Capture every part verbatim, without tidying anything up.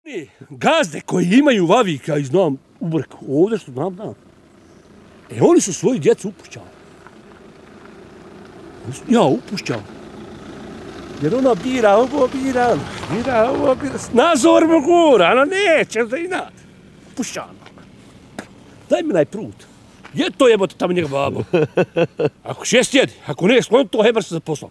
Gazde koji imaju vavika i znam ubrk, ovdje što znam, znam. E, oni su svoju djecu upušćali. Ja, upušćao. Jer ona bira ovo, bira ono, bira ovo, bira... Nazor mu gura, ono neće za inat. Pušćano. Daj mi naj prut. Je to jebote tamo njega babo. Ako šest jedi, ako ne, sklon to, hebar se za poslom.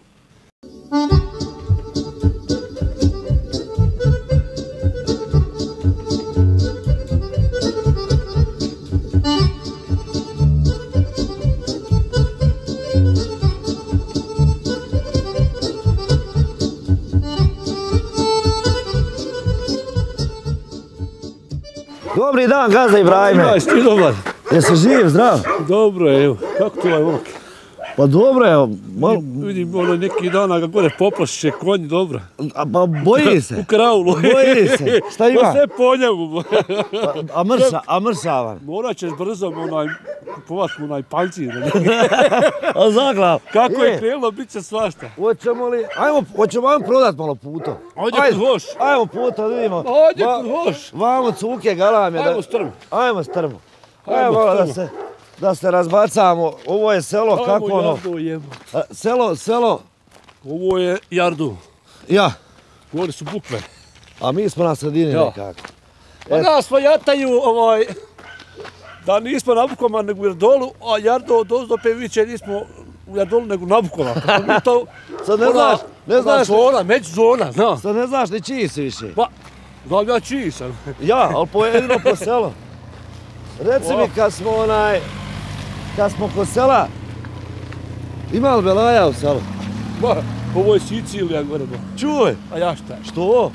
Dobri dan, gazda Ibrahime. Ja, ti dobar. Jesi živ, zdrav? Dobro je, evo. Kako ti ovaj momak? Pa dobro je. Malo... Vidim, ono, neki dana ga gore poplašiše konj, dobro. A, pa boji se. U kraulu. Boji se. Šta ima? Pa sve po njemu. A, a mrsa, a mrsavan. Morat ćeš brzo onaj, kupovat mu onaj pancir. A zaglav. Kako je krenulo, bit će svašta. Hoćemo li, ajmo, hoćemo vam prodat malo puto. Ajde kod hoš. Ajmo puto, vidimo. Ajde kod hoš. Vamo cuke, galame. Ajmo strmo. Ajmo strmo. Ajmo malo da se, da se razbacamo. Ovo je selo, kako ono. Ajmo Jardu jebo. Selo, selo. Ovo je Jardu. Ja. Govori su bukve. A mi smo na sredini nekako. Pa nas svojataju ovaj... Da nismo na Bukoma nego u Jardolu, a Jardo od ozdope viće nismo u Jardolu nego na Bukoma. Mi to... Sad ne znaš, ne znaš... Zona, među zona, znam. Sad ne znaš ni čiji si više. Pa, znam ja čiji sam. Ja, ali pojedino po selo. Reci mi kad smo onaj... Kad smo kod sela... Ima li belaja u selu? Ma, ovo je Sicilija gore. Čuj! A ja šta? Što?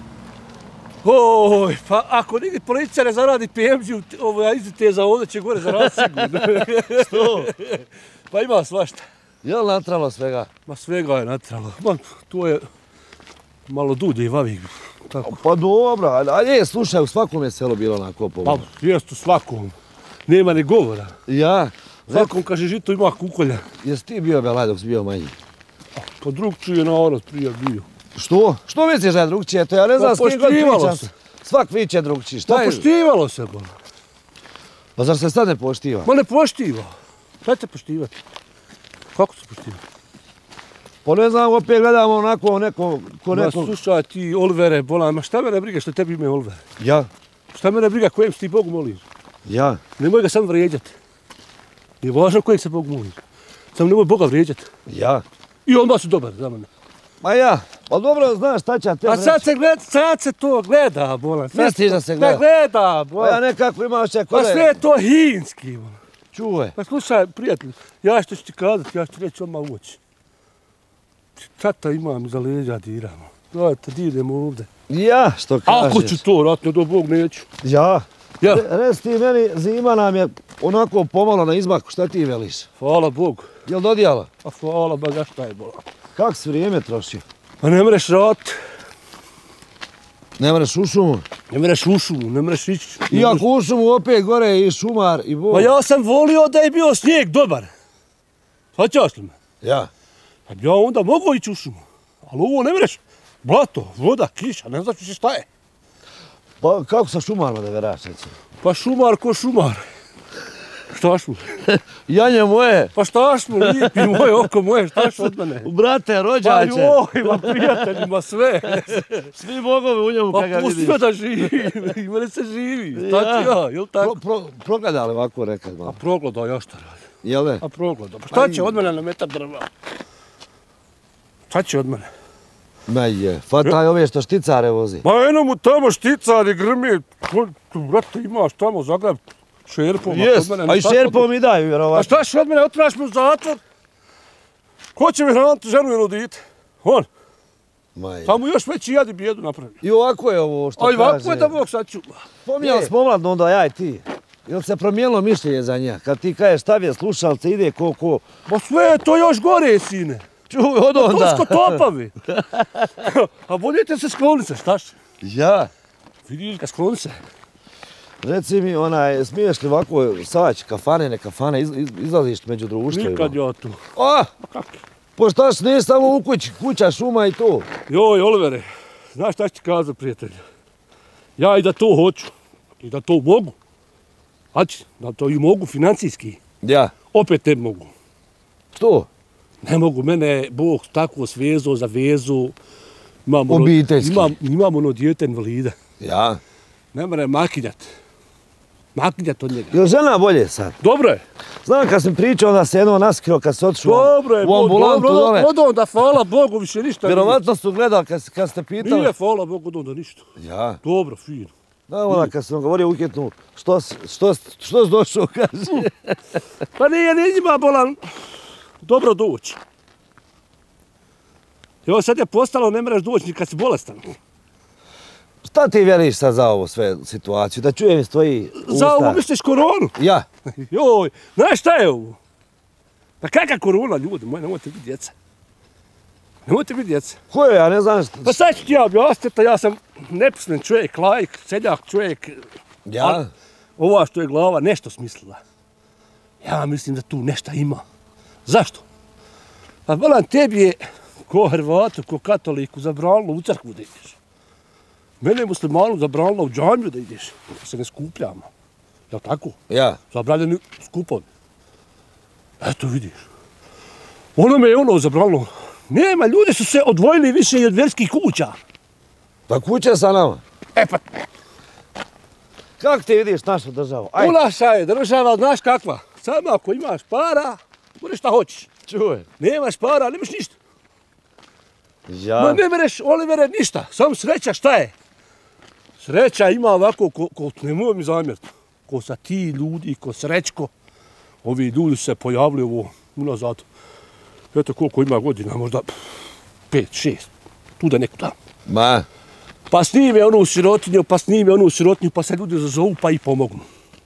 Oj, pa ako nigdje policija ne zaradi P M G, ovo ja izdite za ovdje će gore zaradi sigurno. Što? Pa ima svašta. Je li natralo svega? Ma svega je natralo. Ma, to je malo dulje i vavik. Tako. Pa dobro, a je, slušaj, u svakom je selo bilo onako pomoć. Pa, jest u svakom. Nema ni govora. Ja? Svakom kaže žito ima kukolja. Jesi ti bio belaj dok si bio manji? Pa drugčiji je narod prije bio. Što? Što misliš da je drugčije? To ja ne znam s kim god pričam. Svak viće drugčiji. Šta je? Pa poštivalo se, bo. Pa zar se sad ne poštiva? Ma ne poštiva. Šta će poštivati? Kako se poštiva? Pa ne znam, opet gledamo onako neko... Ko neko... Ma slušaj ti Olivere, bolan, ma šta mene briga što tebi ime Olivere? Ja. Šta mene briga kojem si ti Bogu moliš? Ja. Nemoj ga sam vrijeđati. Nije važno kojeg se Bogu moliš. Samo nemoj Boga vrijeđati. Ja. I onda si dobar za mene. Ma ja, pa dobro, znaš šta će te reći. A sad se, gleda, sad se to gleda, bolan. Misliš da se gleda? Ne gleda, bolan. Pa ja nekako imao še kod... Pa sve je to hinski, bolan. Čuje. Pa slušaj, prijatelj, ja što ću ti kazati, ja ću ti reći odmah uoči. Tata imam za leđa diramo. Dajte, diremo ovdje. Ja, što kažeš? Ako ću to, ratno do Bog neću. Ja? Ja. Reci ti meni, zima nam je onako pomalo na izmaku, šta ti veliš? Hvala Bogu. Jel dodijala? A hvala Boga, šta je bolan. Kako si vrijeme trošio? Pa ne mreš rat. Ne mreš u šumu? Ne mreš u šumu, ne mreš ići. Iako u šumu opet gore i šumar i bol. Pa ja sam volio da je bio snijeg dobar. Svaćaš li me? Ja. Pa ja onda mogu ići u šumu. Ali ovo ne mreš. Blato, voda, kiša, ne znaš više šta je. Pa kako sa šumarima da veraš, recimo? Pa šumar ko šumar. Štaš mu? Janje moje. Pa štaš mu, lipi moje oko moje, štaš od mene? Brate, rođače. Pa joj, ma prijateljima, sve. Svi bogovi u njemu kada ga vidiš. Pa pusti da živi, mene se živi. Tako ja, jel tako? Pro, pro, progledali ovako nekad malo? A progledao, ja šta radi? Jel ne? A progledao. Pa šta će od mene na metar drva? Šta će od mene? Ma je, fataj ove što šticare vozi. Ma eno mu tamo šticari grmi, brate imaš tamo Zagreb šerpom. Yes, a i šerpom i daju vjerovatno. A šta će od mene, otvraš me u zatvor? Ko će mi hraniti ženu ili dite? On. Tamo još veći jadi bijedu napravi. I ovako je ovo što kaže. A i ovako je da Bog sad ću. Pomijali smo omladno onda ja i ti. Jel se promijenilo mišljenje za nja? Kad ti kažeš stavije slušalce, ide ko ko. Ma sve je to još gore, sine. Čuj, od onda. To sko topavi. A boljete se skloni se, štaš? Ja. Vidiš ga, skloni se. Reci mi, onaj, smiješ li ovako sać, kafane, ne kafane, iz, iz, izlaziš među društvima? Nikad ja tu. A? Pa štaš, nije samo u kući, kuća, šuma i to. Joj, Olivere, znaš šta ću ti kazati, prijatelju? Ja i da to hoću. I da to mogu. Znači, da to i mogu financijski. Ja. Opet ne mogu. Što? Ne mogu, mene je Bog tako svezao za vezu. Imam ono, Obiteljski. imam, imam ono dijete invalida. Ja. Ne mora makinjat. Makinjat od njega. Jel žena bolje sad? Dobro je. Znam kad sam pričao da se jedno naskrio kad se otišao Dobro je. u ambulantu dobro, dole. od onda, hvala Bogu, više ništa. Vjerovatno su gledali kad, kad ste Nije, pitali. nije hvala Bogu, od onda ništa. Ja. Dobro, fino. Da, onda kad sam govorio ukjetnu, što, s- što, s- što si došao, kaže. Pa nije, nije njima bolan dobro doći. Evo sad je postalo, ne mreš doći ni kad si bolestan. Šta ti vjeriš sad za ovu sve situaciju? Da čujem iz tvojih usta. Za ovo misliš koronu? Ja. Joj, znaš šta je ovo? Pa kakva korona, ljudi moji, nemojte biti djeca. Nemojte biti djeca. Ko je, ja ne znam šta. Pa sad ću ti ja objasniti, ja sam nepismen čovjek, laik, seljak čovjek. Ja. Ova što je glava nešto smislila. Ja mislim da tu nešto ima. Zašto? Pa volan tebi je ko Hrvatu, ko katoliku zabranilo u crkvu da ideš. Mene je muslimanu zabranilo u džamiju da ideš, da se ne skupljamo. Jel' tako? Ja. Zabranjeni skupovi. Eto vidiš. Ono me je ono zabranilo. Nema, ljudi su se odvojili više i od vjerskih kuća. Pa kuća sa nama. E pa, Kako ti vidiš našu državu? Aj, u naša je država, znaš kakva. Samo ako imaš para, budeš šta hoćeš. čuj. Nemaš para, nemaš ništa. Ja. Ma ne mereš, Olivere, ništa. Samo sreća šta je? Sreća ima ovako, ko, ko nemoj mi zamjeriti. Ko sa ti ljudi, ko Srećko. Ovi ljudi su se pojavili ovo unazad. Eto koliko ima godina, možda pet, šest. Tu da neko tamo. Ma. Pa snime onu sirotinju, pa snime onu sirotinju, pa se ljudi zazovu pa i pomognu.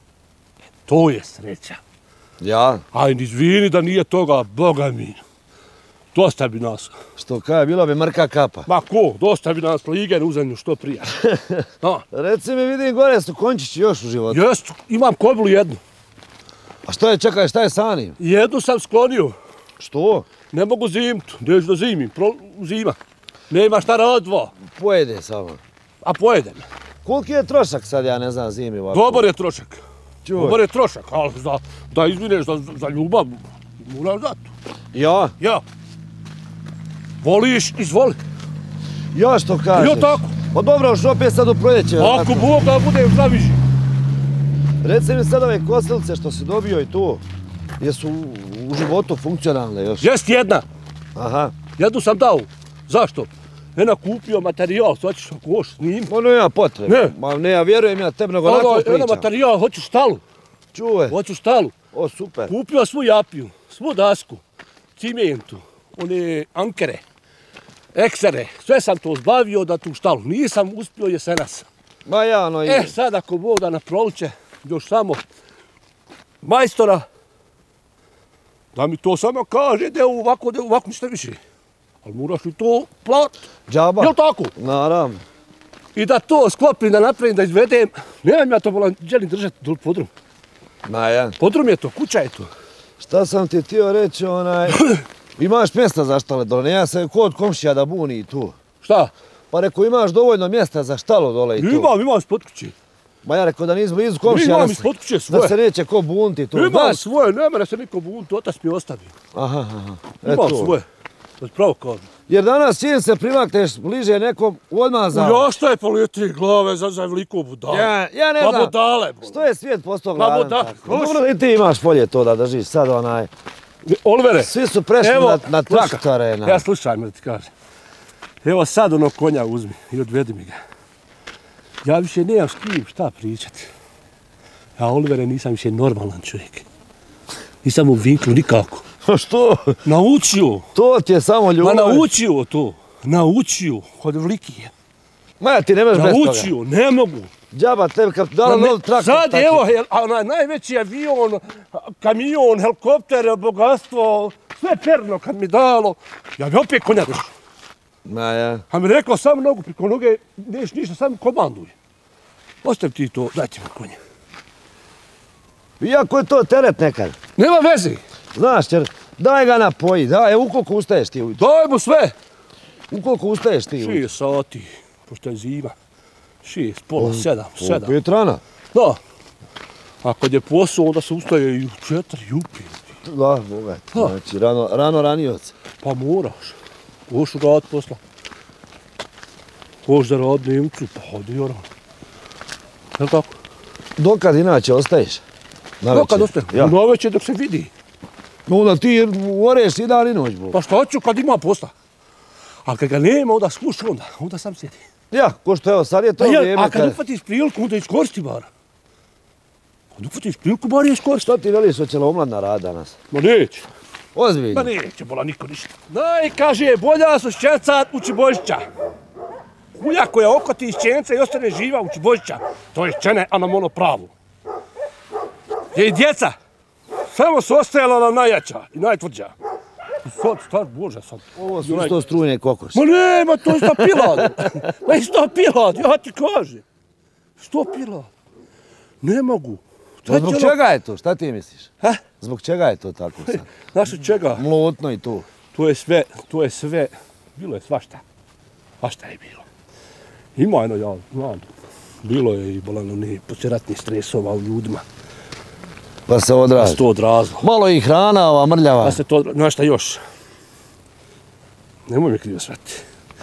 To je sreća. Ja. Ajde, izvini da nije toga, Boga mi. Dosta bi nas. Što kaj, bila bi mrka kapa. Ma ko, dosta bi nas ligen u zemlju, što prije. No, Reci mi, vidim gore su končići još u životu. jest, imam kobilu jednu. A što je, čekaj, šta je sa njim? Jednu sam sklonio. Što? Ne mogu zimit, neću da zimim, pro, zima. Nema šta radva, Pojede samo. a pojedem. Koliki je trošak sad, ja ne znam, zimi ovako? Dobar je trošak. Čuj. Dobar je trošak, ali za, da izvineš za, za ljubav, moraš dati. Ja? Ja. Voliš, izvoli. Ja što kažeš? Jo tako. Pa dobro, što opet sad u proljeće. Ako Bog da bude zdraviži. Reci mi sad ove kosilice što si dobio i tu, jesu u, u životu funkcionalne još? Jest jedna. Aha. Jednu sam dao. Zašto? Ena kupio materijal, sad ćeš ako hoš snim. Ma nema potrebe. Ne. Ma ne, ja vjerujem ja tebi, nego onako Ono, ena pričam. materijal, hoću štalu. Čuvaj. Hoću štalu. O, super. Kupio svu japiju, svu dasku, cimentu, one ankere, eksere. Sve sam to zbavio da tu štalu. Nisam uspio jesenas. Ma ja, no i... E, sad ako Bog da na proliče, još samo majstora, da mi to samo kaže da je ovako, da je ovako, ništa više. Ali moraš li to plat? Džaba? Jel' tako? Naravno. I da to sklopim, da napravim, da izvedem. Nemam ja to volan, želim držati dole podrum. Ma ja. Podrum je to, kuća je to. Šta sam ti htio reći, onaj... Imaš mjesta za štale dole, nema se kod komšija da buni tu. Šta? Pa rekao, imaš dovoljno mjesta za štalo dole i tu. Imam, imam ispod kuće. Ma ja rekao da nisi blizu komšija, Imam da, ispod kuće da svoje. se neće ko bunti tu. Imam Znaš? svoje, ne mene se niko buniti, otac mi ostavi. Aha, aha. Imam Eto. svoje. Da ti pravo kažem. Jer danas čim se primakneš bliže nekom, odmah za... Ja šta je politi glave za, za veliko budale? Ja, ja ne Pa znam. budale, bro. Što je svijet postao Pa gladan? buda- tako? Dobro, i ti imaš polje to da držiš sad onaj... Olivere, Svi su prešli evo, na, na slušaj, traktore. Na... Ja slušaj me da ti kažem. Evo sad ono konja uzmi i odvedi mi ga. Ja više nemam s kim šta pričati. Ja, Olivere, nisam više normalan čovjek. Nisam u vinklu nikako. Što? Naučio. To ti je samo Ma ljubav. naučio to. Naučio. Kod vlikije. Ma ja ti ne možeš bez toga. Naučio, ne mogu. Džaba tebi kad Ma dala ne- nov traktor. Sad taki. evo, hel, onaj najveći avion, kamion, helikopter, bogatstvo, sve perno kad mi dalo. Ja bi opet konja došao. Ma ja. A mi rekao sam nogu priko noge, neš ništa, sam komanduj. Ostavi ti to, daj ti mi konja. Iako je to teret nekad. Nema veze, Znaš, jer daj ga napoji, daj, evo ukoliko ustaješ ti ujutro. daj mu sve. Ukoliko ustaješ ti ujutro. Šest sati, pošto je zima. Šest, pola, sedam, sedam. Opet rana. Da. A kad je posao, onda se ustaje i u četiri, i u pet. Da, bogat. Znači, rano, rano ranioc. Pa moraš. Hoš rad posla. Hoš da rad Nemcu, pa hodi i rano. Jel' tako? Dokad inače ostaješ? Dokad ostaješ? Ja. U naveče dok se vidi. Onda ti oreš i dan i noć, bog. Pa šta ću kad ima posla? A kad ga nema, onda skuš onda. Onda sam sjedi. Ja, ko što evo, sad je to A, vrijeme a kad uhvatiš priliku, onda iskoristi bar. Kad uhvatiš priliku, bar je iskoristi. Što ti veliš, hoće li omladna rad danas? Ma neće. Ozbiljno. Ma neće, bola, niko ništa. Daj, kaže, bolja su šćenca uči Božića. Kulja koja okoti iz šćenca i ostane živa uči Božića. To je šćene, a nam ono pravu. Je i djeca. Samo su ostajala na najjača i najtvrđa. I sad, staš Bože, sad. Ovo su isto strujne kokoši. Ma ne, ma to je sto pilad. Ma je sto pilad, ja ti kažem. Sto pilad. Ne mogu. Zbog čega je to? Šta ti misliš? Ha? Zbog čega je to tako sad? Znaš od čega? Mlotno i to. To je sve, to je sve. Bilo je svašta. Svašta je bilo. Ima jedno, ja znam. Bilo je i bolano ne posjeratnih stresova u ljudima. Pa se Pa odrazi. se to odrazilo. Malo i hrana ova mrljava. Pa se to odrazilo. Znaš šta još? Nemoj me krivo shvatiti.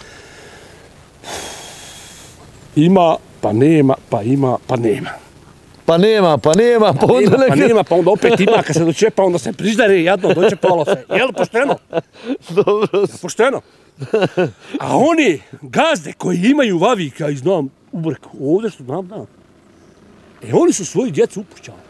Ima, pa nema, pa ima, pa nema. Pa nema, pa nema, pa Pa onda nema, pa neka... nema, pa onda opet ima, kad se dočepa, onda se priždare, jadno, dočepalo se. Jel, pošteno? Dobro. Pošteno. A oni gazde koji imaju vavika i znam u brku, ovdje što znam, znam. E, oni su svoju djecu upušćali.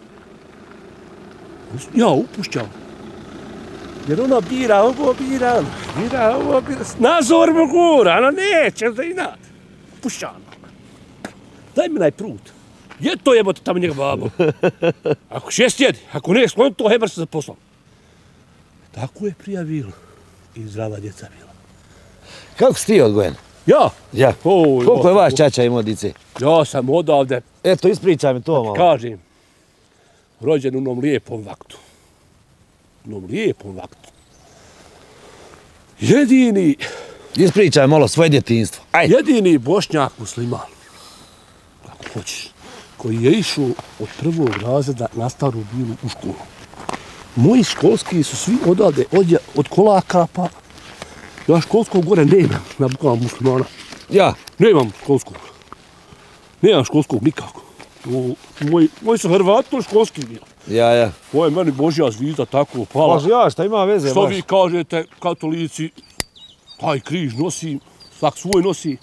Ja, upušćao. Jer ona bira ovo, bira ono, bira ovo, bira... Nazor mu gura, ona neće za inat. Pušćano. Daj mi najprut. Je to jebote tamo njega babo. Ako šest jedi, ako ne, skloni to, hebar se za poslom. Tako je prija bilo. I zdrava djeca bila. Kako si ti odgojen? Ja? Ja. O, Koliko je o, vaš o. čača imao dice? Ja sam odavde, Eto, ispričaj mi to malo. kažem, rođen u onom lijepom vaktu. U onom lijepom vaktu. Jedini, Ispričaj malo svoje djetinjstvo. Ajde. jedini Bošnjak musliman, kako hoćeš, koji je išao od prvog razreda na Staru Bilu u školu. Moji školski su svi odavde, od, od Kolaka pa... Ja školskog gore nemam, na bukvalno muslimana. Ja. Nemam školskog. Nemam školskog nikako. O, moji, moji su Hrvati, to je školski bio. Ja, ja. Ovo je meni Božja zvizda tako pala. Bože, ja, šta ima veze Što baš? vi kažete, katolici, taj križ nosi, svak svoj nosi.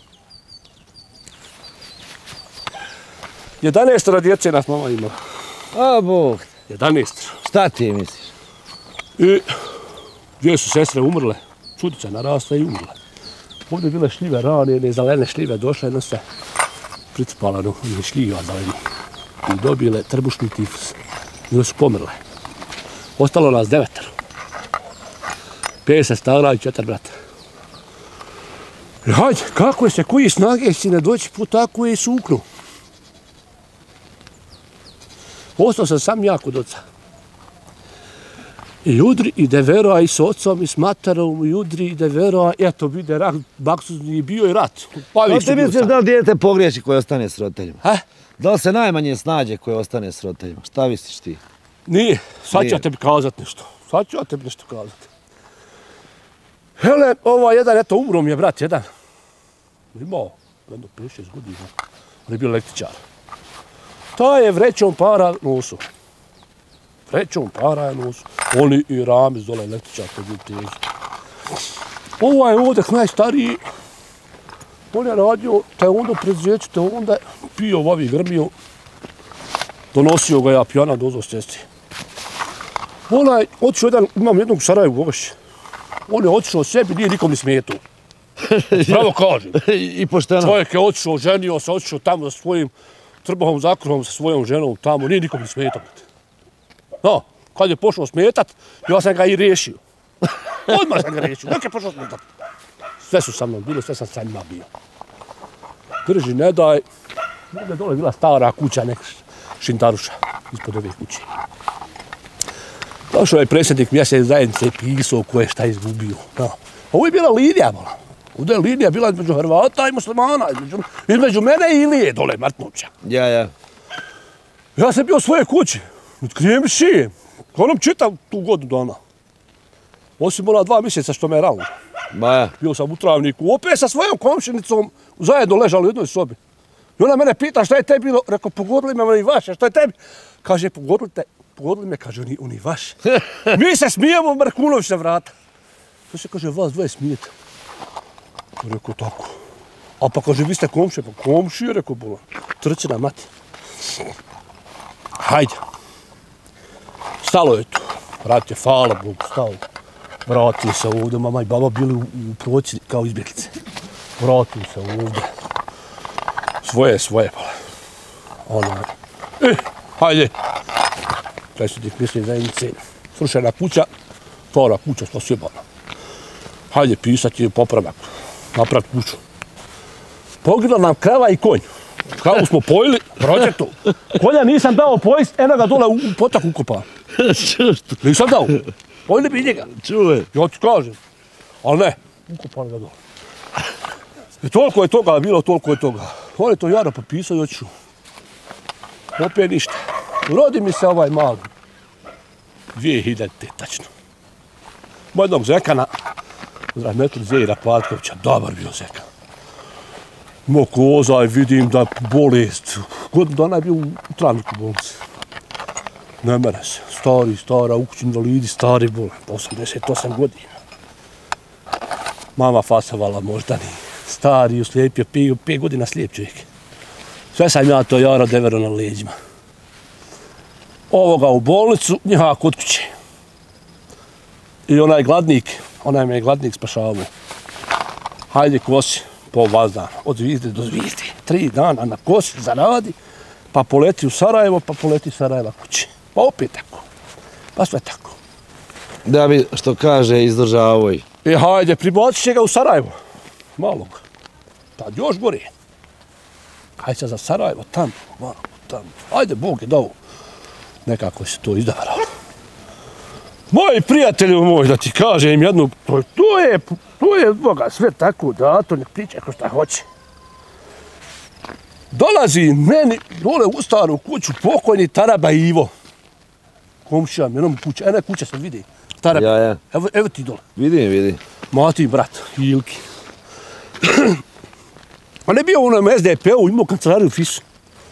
Jedanaestoro djece nas mama imala. A, Bog. Jedanaestoro. Šta ti misliš? I dvije su sestre umrle. Čudica narasla i umrla. Ovdje je bile šljive rane, ne zelene šljive, došle jedno se pricpala do šljiva zeleni. I dobile trbušni tifus. I su pomrle. Ostalo nas devetero. Pet sestara i četiri brata. I hajde, kako je se koji snage si ne doći put, tako je i suknu. Ostao sam sam ja kod oca. I udri i devera i s ocom i s materom i udri i devera. Eto, vide rak, baksuzni bio i rat. Pa Da ti misliš da li dijete pogriješi koje ostane s roditeljima? Ha? Da li se najmanje snađe koje ostane s roditeljima? Šta misliš ti? Nije, sad ću Nije. ja tebi kazat nešto. Sad ću ja tebi nešto kazat. Hele, ovaj jedan, eto, umro mi je brat, jedan. Imao, jedno pet šest godina. On je bio električar. Taj je vrećom para nosu. Vrećom para je nosu. Oni i Ramiz dole električar koji je teži. Ovaj je ovdje najstariji. On je radio, te onda predzijeću, te onda pio ovi grmio. Donosio ga ja pijana dozo s cesti. Onaj, otišao jedan, imam jednog u Sarajevu, ovoš. On je otišao sebi, nije nikom ni smetao. Pravo kažem. I pošteno. Čovjek je otišao, ženio se, otišao tamo sa svojim trbahom zakruhom, sa svojom ženom tamo, nije nikom ni smetao. No, kad je pošao smetat, ja sam ga i riješio. Odmah sam ga riješio, dok je pošao smetat. Sve su sa mnom bili, sve sam sa njima bio. Drži, ne daj. Ovdje dole je bila stara kuća, nek šintaruša, ispod ove kuće. Došao je predsjednik mjesec zajednice i pisao ko je šta izgubio. No. Ovo je bila Lidija, bola. Ovdje je linija bila između Hrvata i muslimana, između, između mene i Ilije dole, Martnovća. Ja, ja. Ja sam bio u svojoj kući, otkrijem šijem. Onom čitam tu godinu dana. Osim ona dva mjeseca što me je ralo. Ma ja. Bio sam u Travniku, opet sa svojom komšinicom zajedno ležali u jednoj sobi. I ona mene pita šta je tebi bilo, rekao pogodili me oni vaše, šta je tebi? Kaže pogodili te, pogodili me, kaže oni, oni vaše. Mi se smijemo Markunović na vrata. To se kaže vas dvoje smijete. Rekao tako. A pa kaže vi ste komšije, pa komšije, rekao bola. Trčina mati. Hajde. Stalo je tu. Vrat je, hvala Bogu, stalo. Vratili se ovdje, mama i baba bili u, u proći kao izbjeglice. Vratili se ovdje. Svoje, svoje, pa. Ono, eh, hajde. Predsjednik misli zajednice. Srušena kuća, stara kuća, što sjebana. Hajde pisati je popravak. Napraviti kuću. Pogledao nam krava i konj. Kravu smo pojili, prođe to. Konja nisam dao pojist, eno ga dole u potak ukopao. Nisam dao. Pojili bi njega. Čuje. Ja ti kažem. Ali ne, ukopali ga dole. I toliko je toga bilo, toliko je toga. On je to jaro popisao i oću. Opet ništa. Rodi mi se ovaj mali. dvije hiljadite tačno. Moj jednog zekana, od metru Zejra Patkovića, dobar bio zekan. Imao koza i vidim da bolest. Godinu dana je bio u Travniku bolnici. Ne mene se. Stari, stara, ukućni invalidi, stari bol. osamdeset osam godina. Mama fasovala moždani. Stari, uslijepio, pio, pet godina slijep čovjek. Sve sam ja to jaro devero na leđima. Ovoga u bolnicu, njiha kod kuće. I onaj gladnik, onaj me je gladnik spašavao. Hajde kosi, po vas dana, od zvijezde do zvijezde. Tri dana na kosi zaradi, pa poleti u Sarajevo, pa poleti Sarajeva kući. Pa opet tako. Pa sve tako. Da bi, što kaže, izdržavao i. E hajde, pribacit će ga u Sarajevo. Malog. Tad još gore. Hajde se za Sarajevo, tamo, malo, tamo. Hajde, Bog je dao. Nekako se to izdaralo. Moji prijatelji moj, da ti kažem jednu, to, to je, to je Boga sve tako dato, nek priča ko šta hoće. Dolazi meni dole u staru kuću pokojni Taraba Ivo. Komšija, jednom kuća, ene kuća se vidi. Taraba, Ja, ja. Evo, evo ti dole. Vidim, vidim. Mati brat, Ilki. On je bio u onom S D P-u, imao kancelariju u Fisu.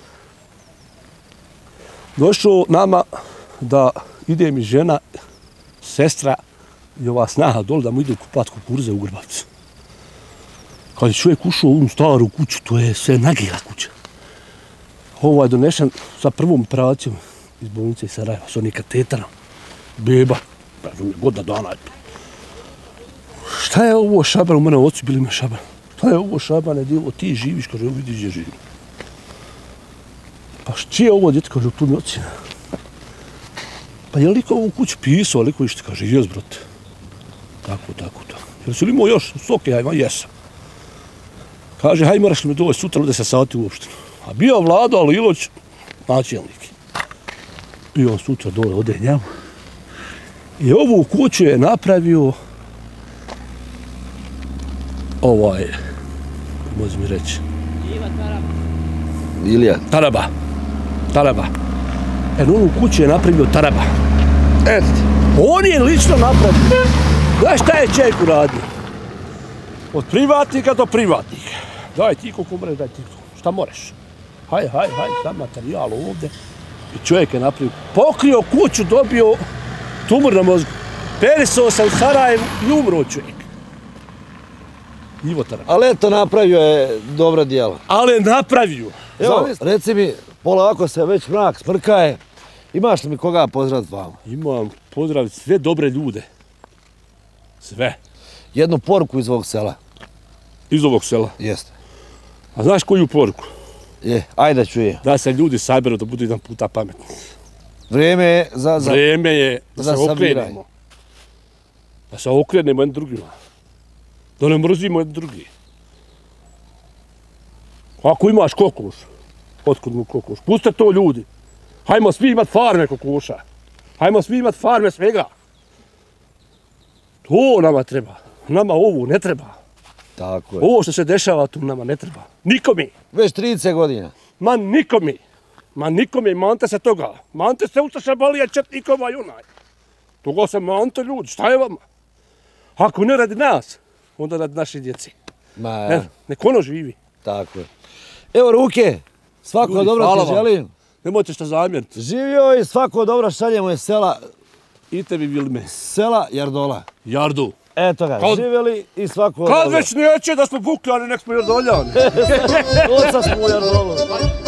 Došao nama da ide mi žena, sestra i ova snaha dole da mu ide kupat kukuruze u Grbavcu. Kad je čovjek ušao u ovu staru kuću, to je sve nagila kuća. Ovo je donešen sa prvom operacijom iz bolnice iz Sarajeva, s onim katetarom. Beba, godina dana je. Šta je ovo Šaban? U mene ocu bili me Šaban. Šta je ovo Šabane djelo? Ti živiš, kaže, vidi gdje živim. Pa čije je ovo djete, kaže, tu mi ocina. Pa je li liko ovu kuću pisao, liko išta, kaže, jes, brate. Tako, tako, tako. Jel si li imao još soke, hajma, jesam. Kaže, haj, moraš li mi doći sutra u deset sati uopšteno. A bio Vlado Aliloć, načelnik. I on sutra dole ode njemu. I ovu kuću je napravio ovaj, može mi reći. Ilija. Taraba. Taraba. E, ovu kuću je napravio Taraba. Eto. On je lično napravio. Znaš šta je čovjek uradio? Od privatnika do privatnika. Daj ti koliko mreš, daj ti šta moraš. Haj, haj, haj, sam materijal ovdje. I čovjek je napravio. Pokrio kuću, dobio tumor na mozgu. Perisao se u Sarajevu i umro čovjek. Ivo Taraba. Ali eto, napravio je dobra djela. Ali je napravio. Evo, reci mi, polako se već mrak smrkaje. Imaš li mi koga pozdraviti vama? Imam pozdraviti sve dobre ljude. Sve. Jednu poruku iz ovog sela. Iz ovog sela. Jeste. A znaš koju poruku? Je, ajde čuje. Da se ljudi saberu da budu jedan puta pametni. Vrijeme je za... za... Vrijeme je da za se okrenemo. Da se okrenemo jedan drugima. Da ne mrzimo jedan drugi. Ako imaš kokoš, otkud mu kokoš, puste to ljudi. Hajmo svi imat farme kokoša. Hajmo svi imat farme svega. To nama treba. Nama ovu ne treba. Tako je. Ovo što se dešava tu nama ne treba. Nikome. Već trideset godina. Ma nikome. Ma nikome, mante se toga. Mante se Ustaša Balija Četnikova i onaj. Toga se mante ljudi, šta je vama? Ako ne radi nas, onda radi naše djeci. Ma, Ne, nek ono živi. tako je. Evo ruke, svako Ljudi, dobro hvala ti vam. želim. Nemojte što zamjeriti. Živio i svako dobro šaljemo iz sela, I tebi Vilme. sela Jardola. Jardu. Eto ga, Kad- živjeli i svako Kad dobro. već neće da smo bukljani, nek smo jardoljani. Oca smo u Jardolu.